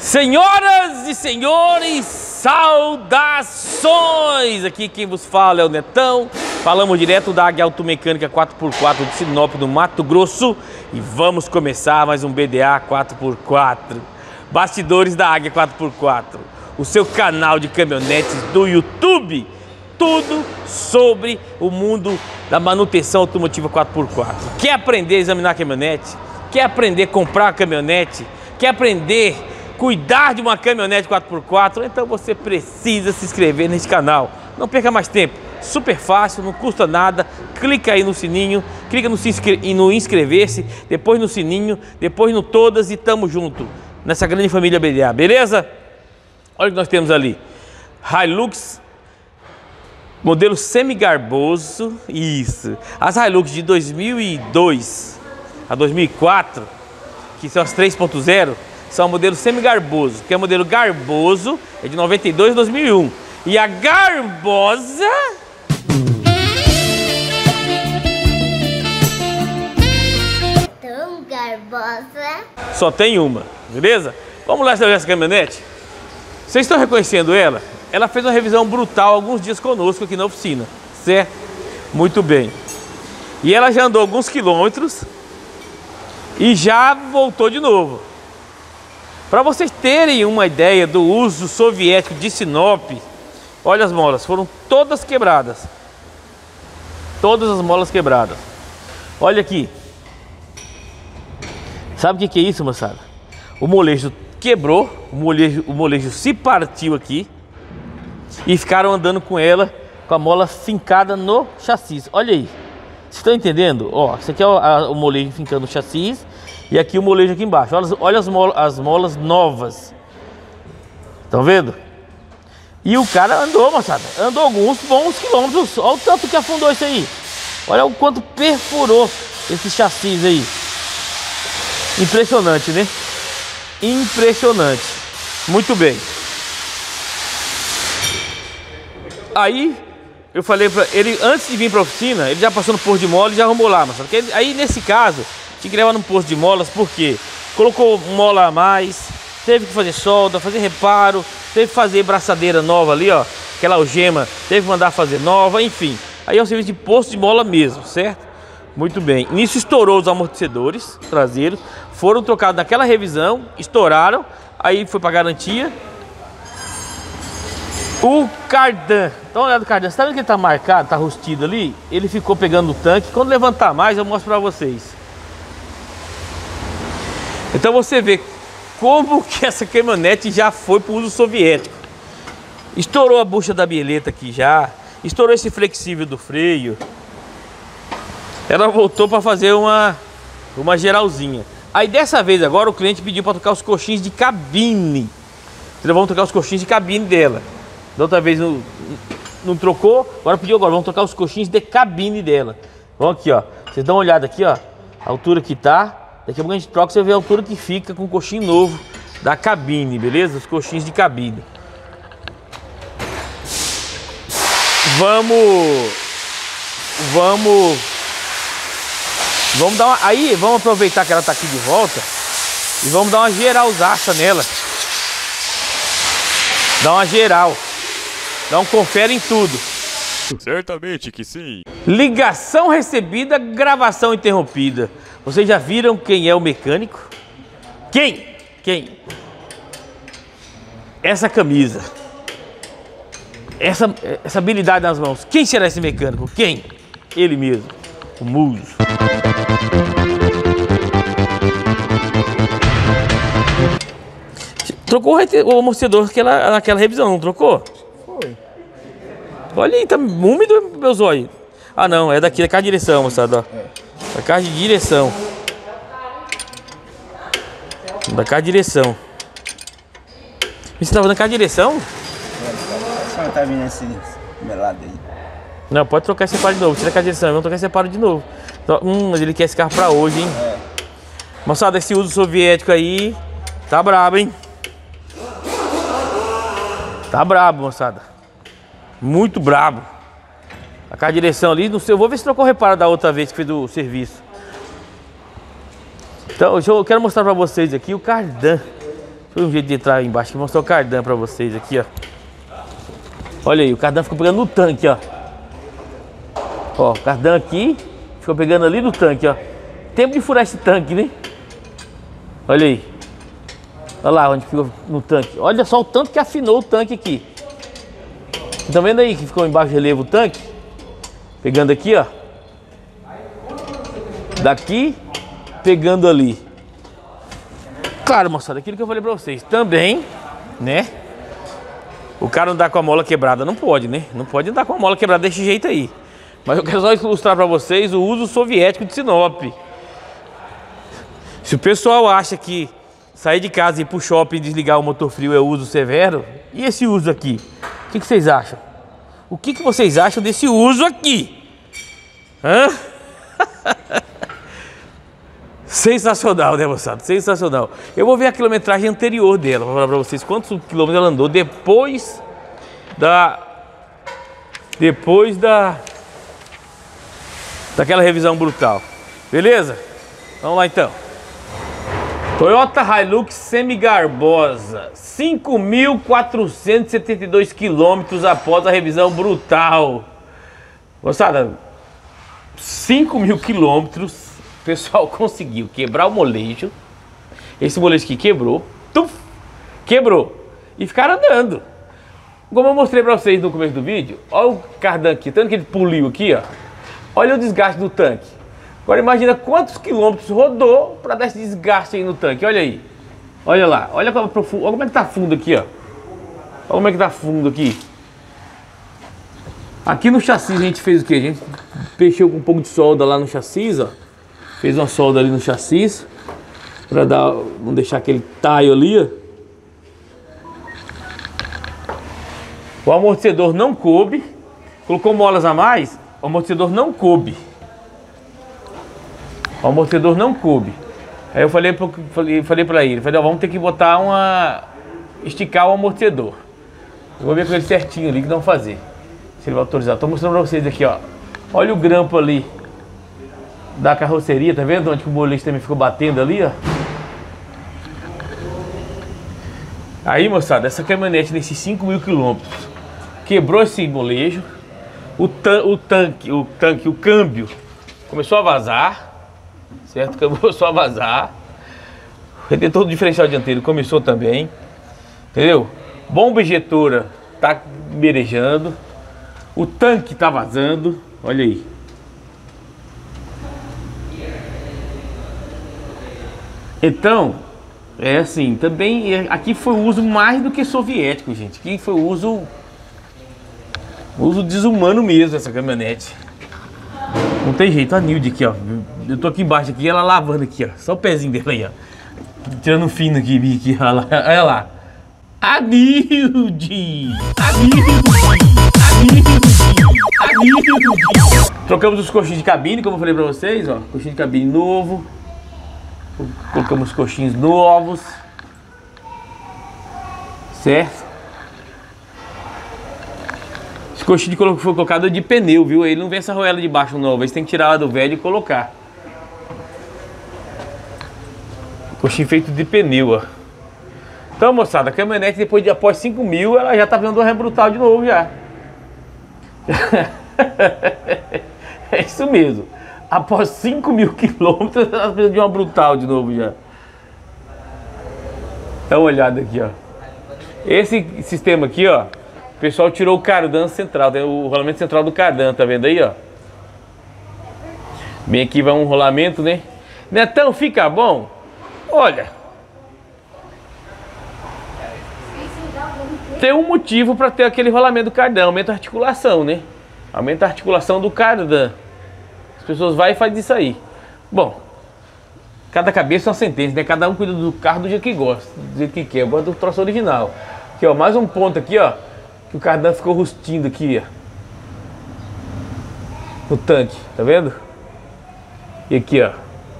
Senhoras e senhores, saudações! Aqui quem vos fala é o Netão. Falamos direto da Águia Automecânica 4x4 de Sinop, no Mato Grosso. E vamos começar mais um BDA 4x4. Bastidores da Águia 4x4. O seu canal de caminhonetes do YouTube. Tudo sobre o mundo da manutenção automotiva 4x4. Quer aprender a examinar a caminhonete? Quer aprender a comprar a caminhonete? Quer aprender a cuidar de uma caminhonete 4x4? Então você precisa se inscrever nesse canal. Não perca mais tempo. Super fácil, não custa nada. Clica aí no sininho, clica no inscrever-se, depois no sininho, depois no todas e tamo junto nessa grande família BDA, beleza? Olha o que nós temos ali. Hilux modelo semi-garboso, isso. As Hilux de 2002 a 2004, que são as 3.0, são modelo semi-garboso, que é o modelo garboso, é de 92 a 2001. E a garbosa... Tão garbosa. Só tem uma, beleza? Vamos lá olhar essa caminhonete. Vocês estão reconhecendo ela? Ela fez uma revisão brutal alguns dias conosco aqui na oficina, certo? Muito bem. E ela já andou alguns quilômetros e já voltou de novo. Para vocês terem uma ideia do uso soviético de Sinop, olha as molas, foram todas quebradas. Todas as molas quebradas. Olha aqui. Sabe o que é isso, moçada? O molejo quebrou, o molejo se partiu aqui e ficaram andando com ela, com a mola fincada no chassi. Olha aí. Vocês estão entendendo? Ó, isso aqui é o molejo fincando no chassi e aqui o molejo aqui embaixo. Olha as molas novas. Estão vendo? E o cara andou, moçada. Andou alguns bons quilômetros. Olha o tanto que afundou isso aí. Olha o quanto perfurou esse chassi aí. Impressionante, né? Impressionante. Muito bem. Aí eu falei pra ele, antes de vir para a oficina, ele já passou no posto de mola e já arrumou lá, mas aí nesse caso tinha que levar no posto de molas, porque colocou mola a mais, teve que fazer solda, fazer reparo, teve que fazer braçadeira nova ali, ó, aquela algema, teve que mandar fazer nova, enfim. Aí é um serviço de posto de mola mesmo, certo? Muito bem. Nisso estourou os amortecedores traseiros, foram trocados naquela revisão, estouraram, aí foi para garantia. O cardan, dá uma olhada no cardan, você tá vendo que ele tá marcado, tá rustido ali? Ele ficou pegando o tanque, quando levantar mais eu mostro pra vocês. Então você vê como que essa caminhonete já foi pro uso soviético. Estourou a bucha da bieleta aqui já, estourou esse flexível do freio. Ela voltou para fazer uma geralzinha. Aí dessa vez agora o cliente pediu para trocar os coxins de cabine. Eles vão trocar os coxins de cabine dela. Da outra vez não trocou, agora pediu agora, vamos trocar os coxins de cabine dela. Vamos aqui, ó. Vocês dão uma olhada aqui, ó. A altura que tá. Daqui a pouco a gente troca, você vê a altura que fica com o coxinho novo da cabine, beleza? Os coxins de cabine. Vamos dar uma... Aí, vamos aproveitar que ela tá aqui de volta e vamos dar uma geralzaça nela. Dá uma geral. Dá um confere em tudo. Certamente que sim. Ligação recebida, gravação interrompida. Vocês já viram quem é o mecânico? Quem? Essa camisa. Essa habilidade nas mãos. Quem será esse mecânico? Quem? Ele mesmo. O Muso. Trocou o amortecedor naquela revisão, não trocou? Foi. Olha aí, tá úmido meus olhos. Ah não, é daqui, da carro de direção, moçada, ó. Da carro de direção. Da carro de direção. Você tava na carro de direção? Só tá vindo esse melado aí. Não, pode trocar esse separo de novo, tira a carro de direção, vamos trocar esse separo de novo. Mas ele quer esse carro pra hoje, hein? É. Moçada, esse uso soviético aí tá brabo, hein? Tá brabo, moçada. Muito brabo. A carro de direção ali, não sei, eu vou ver se trocou o reparo da outra vez que fez o serviço. Então, eu quero mostrar para vocês aqui o cardan. Foi um jeito de entrar aí embaixo e mostrar o cardan pra vocês aqui, ó. Olha aí, o cardan ficou pegando no tanque, ó. Ó, o cardan aqui ficou pegando ali no tanque, ó. Tempo de furar esse tanque, né? Olha aí. Olha lá onde ficou no tanque. Olha só o tanto que afinou o tanque aqui. Tá vendo aí que ficou embaixo de relevo o tanque? Pegando aqui, ó. Daqui, pegando ali. Claro, moçada, aquilo que eu falei pra vocês. Também, né? O cara andar com a mola quebrada não pode, né? Não pode andar com a mola quebrada desse jeito aí. Mas eu quero só ilustrar pra vocês o uso soviético de Sinop. Se o pessoal acha que sair de casa e ir pro shopping e desligar o motor frio é uso severo, e esse uso aqui? O que vocês acham? O que vocês acham desse uso aqui? Hã? Sensacional, né, moçada? Sensacional. Eu vou ver a quilometragem anterior dela, para falar pra vocês quantos quilômetros ela andou depois daquela revisão brutal. Beleza? Vamos lá então. Toyota Hilux Semi-Garbosa, 5.472 quilômetros após a revisão brutal. Moçada, 5.000 quilômetros. O pessoal conseguiu quebrar o molejo. Esse molejo aqui quebrou. Quebrou. E ficaram andando. Como eu mostrei pra vocês no começo do vídeo. Olha o cardan aqui. Tanto que ele puliu aqui, ó. Olha o desgaste do tanque. Agora imagina quantos quilômetros rodou pra dar esse desgaste aí no tanque. Olha aí. Olha lá. Olha como é que tá fundo aqui, ó. Olha como é que tá fundo aqui. Aqui no chassi a gente fez o que? A gente fechou com um pouco de solda lá no chassi, ó. Fez uma solda ali no chassi para não deixar aquele taio ali, ó. O amortecedor não coube. Colocou molas a mais, o amortecedor não coube. O amortecedor não coube. Aí eu falei para ele, ó, vamos ter que botar esticar o amortecedor. Eu vou ver com ele certinho ali que vamos fazer. Se ele vai autorizar. Tô mostrando para vocês aqui, ó. Olha o grampo ali da carroceria, tá vendo onde que o molejo também ficou batendo ali, ó? Aí, moçada, essa caminhonete nesses 5.000 quilômetros quebrou esse molejo. O câmbio começou a vazar, certo? Começou a vazar. O retentor do diferencial dianteiro começou também, entendeu? Bomba injetora tá merejando. O tanque tá vazando, olha aí. Então, é assim, também aqui foi o uso mais do que soviético, gente. Aqui foi o uso desumano mesmo, essa caminhonete. Não tem jeito, a Nilde aqui, ó. Eu tô aqui embaixo aqui, ela lavando aqui, ó. Só o pezinho dela aí, ó. Tirando fino aqui, olha lá. A Nilde! A Nilde! Trocamos os coxinhos de cabine, como eu falei pra vocês, ó. Coxinho de cabine novo. Colocamos coxinhos novos, certo? Esse coxinho foi colocado de pneu, viu? Ele não vem essa arruela de baixo nova, você tem que tirar ela do velho e colocar. Coxinho feito de pneu, ó. Então, moçada, a caminhonete após 5.000, ela já tá vendo uma ré brutal de novo já. É isso mesmo. Após 5.000 quilômetros, ela precisa de uma brutal de novo já. Dá uma olhada aqui, ó. Esse sistema aqui, ó, o pessoal tirou o cardan central, tem o rolamento central do cardan, tá vendo aí, ó? Bem aqui vai um rolamento, né? Netão, fica bom? Olha, tem um motivo para ter aquele rolamento do cardan, aumenta a articulação, né? Aumenta a articulação do cardan. As pessoas vão e fazem isso aí. Bom, cada cabeça é uma sentença, né? Cada um cuida do carro do jeito que gosta, do jeito que quer. Eu gosto do troço original. Aqui, ó, mais um ponto aqui, ó, que o cardan ficou rustindo aqui, ó, no tanque, tá vendo? E aqui, ó,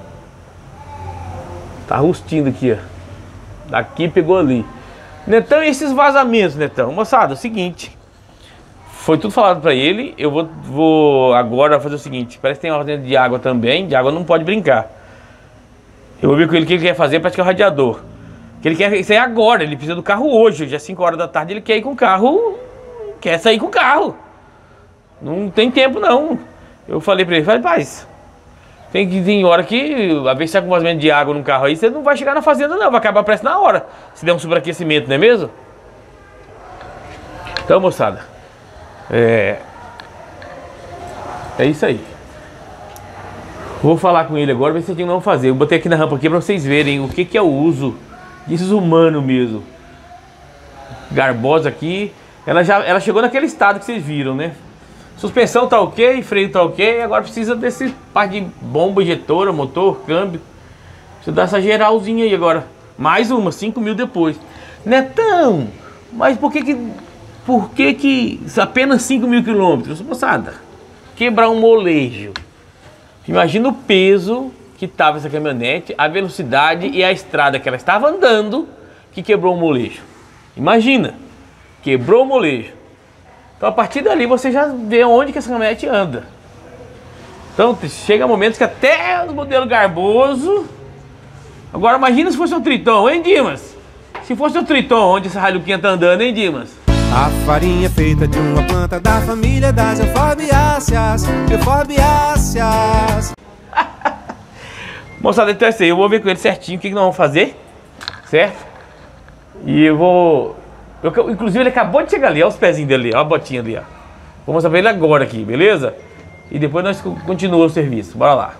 tá rustindo aqui, ó. Daqui pegou ali. Netão, e esses vazamentos, Netão? Moçada, é o seguinte. Foi tudo falado pra ele. Eu vou agora fazer o seguinte. Parece que tem ordem de água também. De água não pode brincar. Eu vou ver com ele o que ele quer fazer para tirar o radiador. Que ele quer sair agora, ele precisa do carro hoje. Já é 5 horas da tarde, ele quer ir com o carro. Quer sair com o carro. Não tem tempo não. Eu falei pra ele, paz, tem hora que, a vez que você tá com vazamento de água no carro aí, você não vai chegar na fazenda não, vai acabar a pressa na hora. Se der um superaquecimento, não é mesmo? Então, moçada, é isso aí. Vou falar com ele agora, ver se tem que não fazer. Eu botei aqui na rampa aqui pra vocês verem o que é o uso desumano mesmo. Garbosa aqui, ela chegou naquele estado que vocês viram, né? Suspensão tá ok, freio tá ok, agora precisa desse par de bomba, injetora, motor, câmbio. Precisa dar essa geralzinha aí agora. Mais uma, 5 mil depois. Netão, mas por que apenas 5 mil quilômetros? Moçada, quebrar um molejo. Imagina o peso que tava essa caminhonete, a velocidade e a estrada que ela estava andando que quebrou o molejo. Imagina, quebrou o molejo. Então a partir dali você já vê onde que essa caminhonete anda. Então chega momentos que até o modelo garboso. Agora imagina se fosse um Triton, hein, Dimas? Se fosse um Triton, onde essa Hiluxinha tá andando, hein, Dimas? A farinha é feita de uma planta da família das euforbiáceas. Euforbiáceas. Moçada, então é isso aí. Eu vou ver com ele certinho o que nós vamos fazer. Certo? E eu vou... inclusive ele acabou de chegar ali, olha os pezinhos dele, olha a botinha ali, ó. Vou mostrar pra ele agora aqui, beleza? E depois nós continuamos o serviço, bora lá.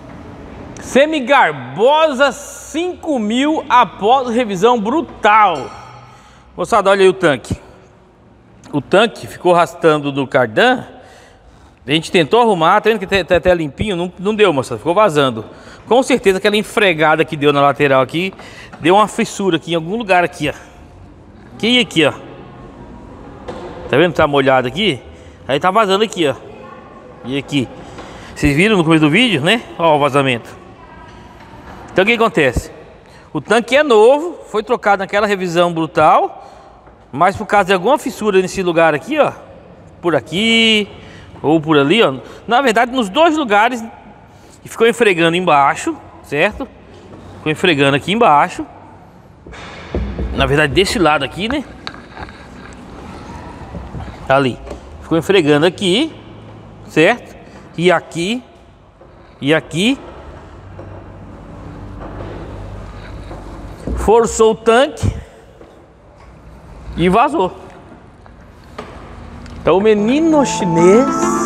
Semigarbosa 5 mil após revisão brutal. Moçada, olha aí o tanque. O tanque ficou arrastando do cardan. A gente tentou arrumar, tá vendo que tá até limpinho? Não deu, moçada, ficou vazando. Com certeza aquela enfregada que deu na lateral aqui, deu uma fissura aqui em algum lugar aqui, ó. Aqui e aqui, ó. Tá vendo que tá molhado aqui? Aí tá vazando aqui, ó. E aqui. Vocês viram no começo do vídeo, né? Ó o vazamento. Então o que acontece? O tanque é novo, foi trocado naquela revisão brutal, mas por causa de alguma fissura nesse lugar aqui, ó, por aqui ou por ali, ó, na verdade nos dois lugares, e ficou esfregando embaixo, certo? Ficou esfregando aqui embaixo. Na verdade desse lado aqui, né? Ali. Ficou esfregando aqui, certo? E aqui. E aqui. Forçou o tanque e vazou. Então o menino chinês,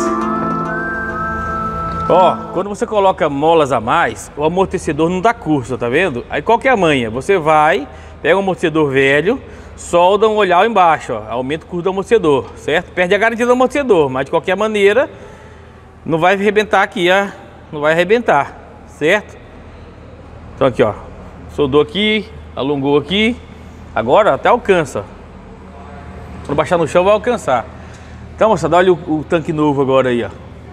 ó, quando você coloca molas a mais, o amortecedor não dá curso, tá vendo? Aí qual que é a manha? Você vai, pega um amortecedor velho, solda um olhar embaixo, ó, aumenta o curso do amortecedor, certo? Perde a garantia do amortecedor, mas de qualquer maneira não vai arrebentar aqui, ó, não vai arrebentar, certo? Então aqui, ó, soldou aqui, alongou aqui, agora até alcança. Quando baixar no chão vai alcançar. Então, moçada, olha o tanque novo agora aí, ó.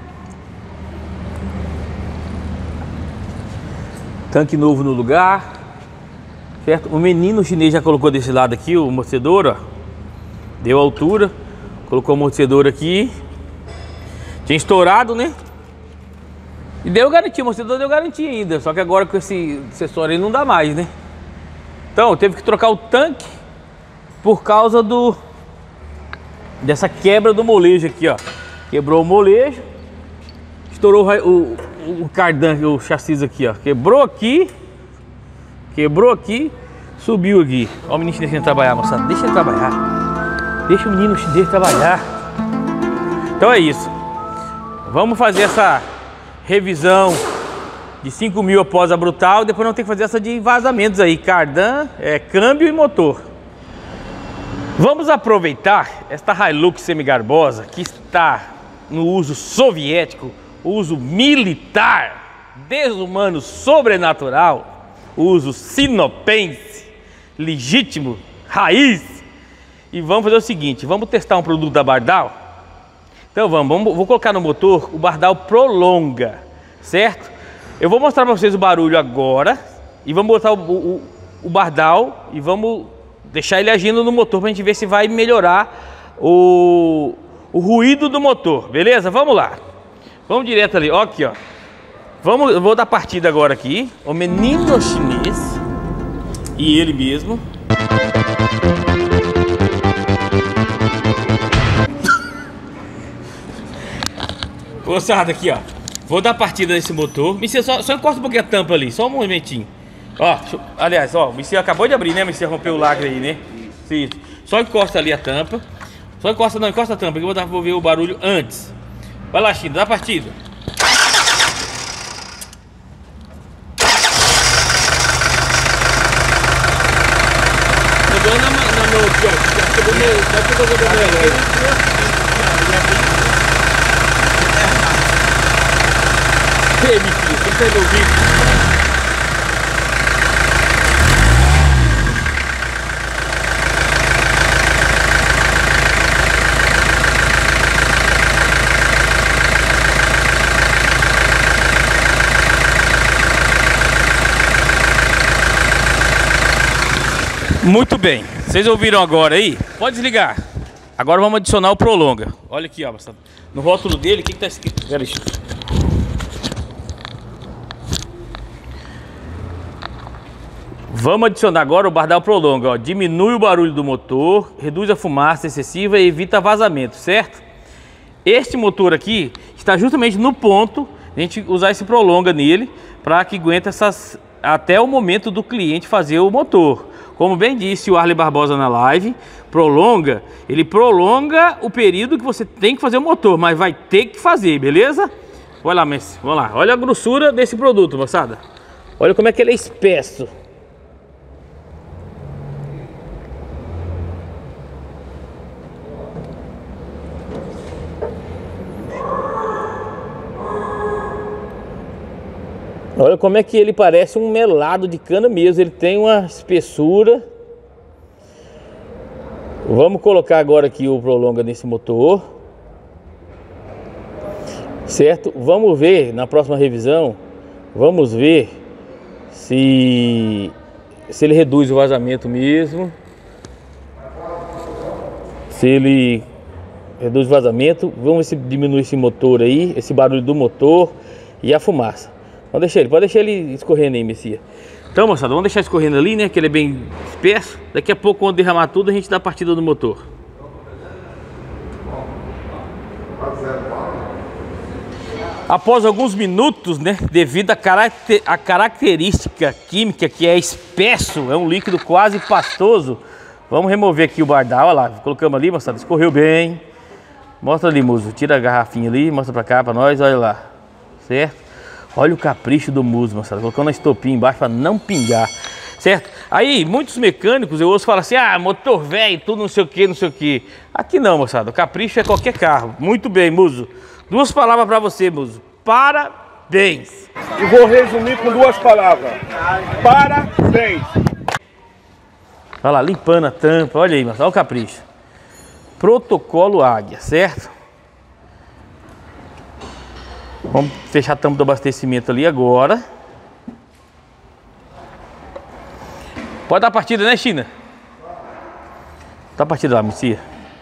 Tanque novo no lugar, certo? O menino chinês já colocou desse lado aqui o amortecedor, ó. Deu altura, colocou o amortecedor aqui. Tinha estourado, né? E deu garantia, o amortecedor deu garantia ainda. Só que agora com esse acessório aí não dá mais, né? Então, teve que trocar o tanque por causa dessa quebra do molejo aqui, ó. Quebrou o molejo, estourou o cardan, o chassi aqui, ó. Quebrou aqui, subiu aqui. Ó o menino chinês querendo trabalhar, moçada. Deixa ele trabalhar. Deixa o menino chinês trabalhar. Então é isso. Vamos fazer essa revisão de 5 mil após a brutal. Depois nós temos que fazer essa de vazamentos aí. Cardan, câmbio e motor. Vamos aproveitar esta Hilux semigarbosa que está no uso soviético, uso militar, desumano, sobrenatural, uso sinopense, legítimo, raiz. E vamos fazer o seguinte, vamos testar um produto da Bardal. Então vou colocar no motor o Bardal Prolonga, certo? Eu vou mostrar para vocês o barulho agora e vamos botar o Bardal e vamos deixar ele agindo no motor para a gente ver se vai melhorar o ruído do motor, beleza? Vamos lá. Vamos direto ali, ó, aqui, ó. Eu vou dar partida agora aqui, o menino chinês. E ele mesmo. Moçada, aqui ó. Vou dar partida nesse motor. Messias, só encosta um pouquinho a tampa ali, só um momentinho. Ó, aliás, ó, o Messias acabou de abrir, né? O Messias rompeu o lacre aí, né? Sim. Só encosta ali a tampa. Só encosta, não, encosta a tampa, que eu vou ver o barulho antes. Vai lá, China, dá partida. Chegou na mão, chegou Ei, mentira, você perdeu o vídeo. Muito bem, vocês ouviram agora aí? Pode desligar. Agora vamos adicionar o Prolonga. Olha aqui, ó, no rótulo dele, o que tá escrito? Pera aí. Vamos adicionar agora o Bardal Prolonga, ó. Diminui o barulho do motor, reduz a fumaça excessiva e evita vazamento, certo? Este motor aqui está justamente no ponto de a gente usar esse Prolonga nele, para que aguente até o momento do cliente fazer o motor. Como bem disse o Arley Barbosa na live, ele prolonga o período que você tem que fazer o motor, mas vai ter que fazer, beleza? Olha lá, Messi, vamos lá. Olha a grossura desse produto, moçada. Olha como é que ele é espesso. Olha como é que ele parece um melado de cana mesmo. Ele tem uma espessura. Vamos colocar agora aqui o Prolonga nesse motor, certo? Vamos ver na próxima revisão. Vamos ver se ele reduz o vazamento mesmo. Se ele reduz o vazamento. Vamos ver se diminui esse motor aí, esse barulho do motor e a fumaça. Pode deixar ele escorrendo aí, Messias. Então, moçada, vamos deixar escorrendo ali, né? Que ele é bem espesso. Daqui a pouco, quando derramar tudo, a gente dá a partida do motor. Após alguns minutos, né? Devido à característica química que é espesso, é um líquido quase pastoso. Vamos remover aqui o bardal, olha lá. Colocamos ali, moçada, escorreu bem. Mostra ali, Muso. Tira a garrafinha ali, mostra pra cá, pra nós, olha lá. Certo? Olha o capricho do Muso, moçada, colocando a estopinha embaixo para não pingar, certo? Aí, muitos mecânicos, eu ouço falar assim, ah, motor velho, tudo não sei o que, não sei o que. Aqui não, moçada, o capricho é qualquer carro. Muito bem, Muso. Duas palavras para você, Muso. Parabéns. E vou resumir com duas palavras. Parabéns. Olha lá, limpando a tampa, olha aí, moçada, olha o capricho. Protocolo Águia, certo? Vamos fechar a tampa do abastecimento ali agora. Pode dar a partida, né, China? Dá a partida lá, Messias.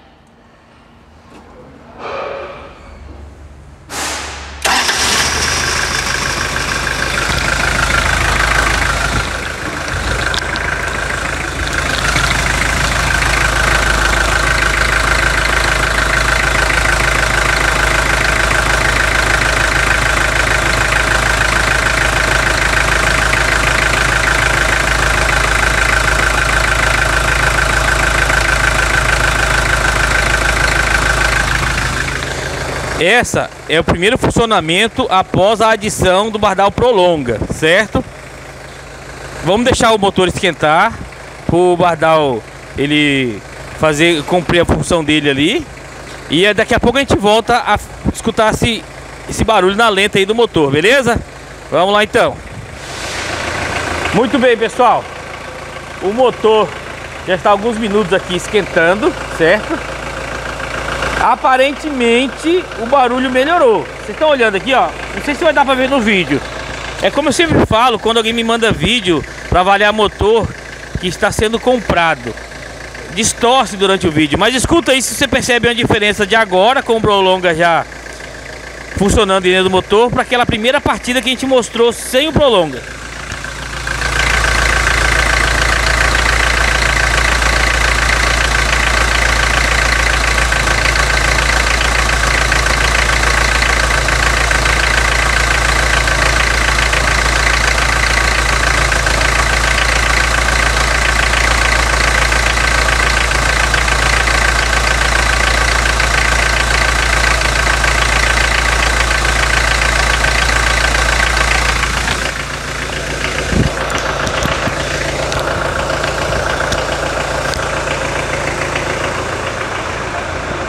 Essa é o primeiro funcionamento após a adição do Bardal Prolonga, certo? Vamos deixar o motor esquentar, o Bardal ele cumprir a função dele ali. E daqui a pouco a gente volta a escutar esse barulho na lenta aí do motor, beleza? Vamos lá então. Muito bem, pessoal. O motor já está há alguns minutos aqui esquentando, certo? Aparentemente o barulho melhorou. Vocês estão olhando aqui, ó. Não sei se vai dar para ver no vídeo. É como eu sempre falo, quando alguém me manda vídeo para avaliar motor que está sendo comprado, distorce durante o vídeo. Mas escuta aí se você percebe uma diferença de agora com o Prolonga já funcionando dentro do motor para aquela primeira partida que a gente mostrou sem o Prolonga.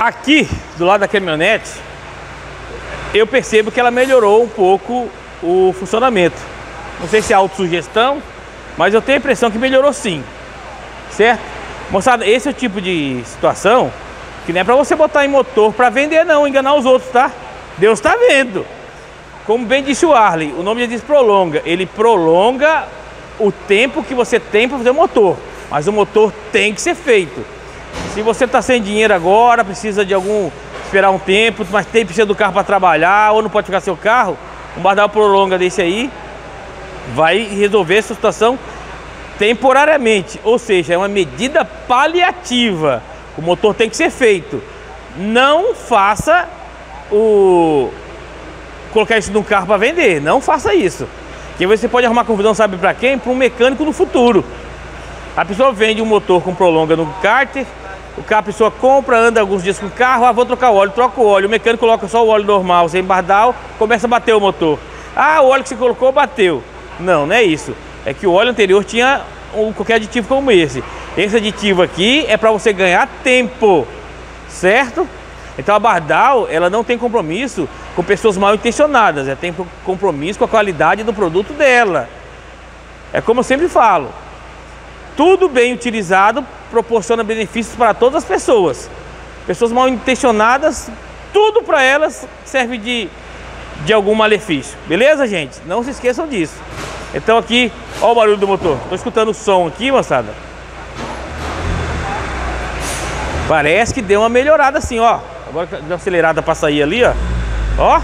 Aqui, do lado da caminhonete, eu percebo que ela melhorou um pouco o funcionamento. Não sei se é autossugestão, mas eu tenho a impressão que melhorou sim, certo? Moçada, esse é o tipo de situação que não é para você botar em motor para vender não, enganar os outros, tá? Deus está vendo. Como bem disse o Arley, o nome já diz prolonga. Ele prolonga o tempo que você tem para fazer o motor, mas o motor tem que ser feito. Se você está sem dinheiro agora, precisa de esperar um tempo, mas precisa do carro para trabalhar, ou não pode ficar seu carro, um Bardal prolonga desse aí vai resolver essa situação temporariamente, ou seja, é uma medida paliativa. O motor tem que ser feito. Não faça colocar isso num carro para vender, não faça isso. Porque você pode arrumar confusão, sabe para quem? Para um mecânico no futuro. A pessoa vende um motor com prolonga no cárter, a pessoa compra, anda alguns dias com o carro, vou trocar o óleo, troca o óleo, o mecânico coloca só o óleo normal, sem Bardal, começa a bater o motor. Ah, o óleo que você colocou bateu. Não, não é isso. É que o óleo anterior tinha qualquer aditivo como esse. Esse aditivo aqui é para você ganhar tempo, certo? Então a Bardal, ela não tem compromisso com pessoas mal intencionadas, ela tem compromisso com a qualidade do produto dela. É como eu sempre falo, tudo bem utilizado proporciona benefícios para todas as pessoas. Pessoas mal intencionadas, tudo para elas serve de algum malefício. Beleza, gente? Não se esqueçam disso. Então aqui, ó o barulho do motor. Tô escutando o som aqui, moçada. Parece que deu uma melhorada assim, ó. Agora deu uma acelerada para sair ali, ó. Ó.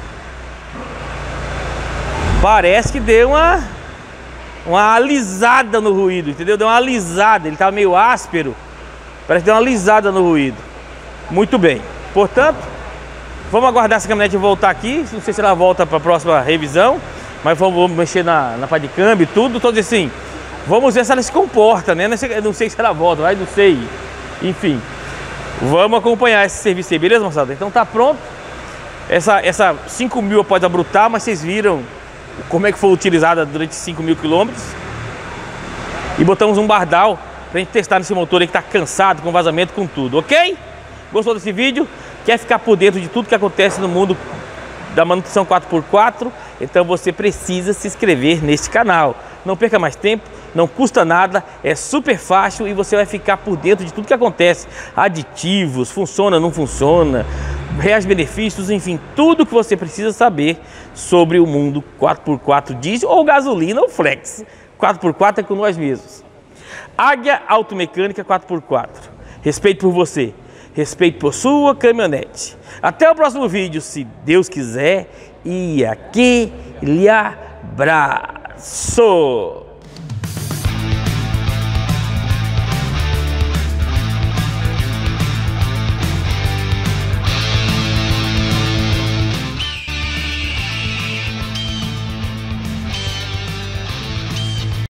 Parece que deu uma alisada no ruído, entendeu? Deu uma alisada, ele tava meio áspero. Parece que deu uma alisada no ruído. Muito bem. Portanto, vamos aguardar essa caminhonete voltar aqui. Não sei se ela volta para a próxima revisão, mas vamos mexer na pá de câmbio e tudo. Então, assim, vamos ver se ela se comporta, né? Não sei se ela volta, mas não sei. Enfim, vamos acompanhar esse serviço aí, beleza, moçada? Então tá pronto. Essa 5.000 pode abrutar, mas vocês viram como é que foi utilizada durante 5.000 quilômetros. E botamos um Bardal pra gente testar nesse motor aí que tá cansado, com vazamento, com tudo, ok? Gostou desse vídeo? Quer ficar por dentro de tudo que acontece no mundo da manutenção 4x4? Então você precisa se inscrever neste canal. Não perca mais tempo, não custa nada, é super fácil e você vai ficar por dentro de tudo que acontece. Aditivos, funciona, não funciona, reais benefícios, enfim, tudo que você precisa saber sobre o mundo 4x4 diesel ou gasolina ou flex. 4x4 é com nós mesmos. Águia Automecânica 4x4. Respeito por você, respeito por sua caminhonete. Até o próximo vídeo, se Deus quiser, e aquele abraço.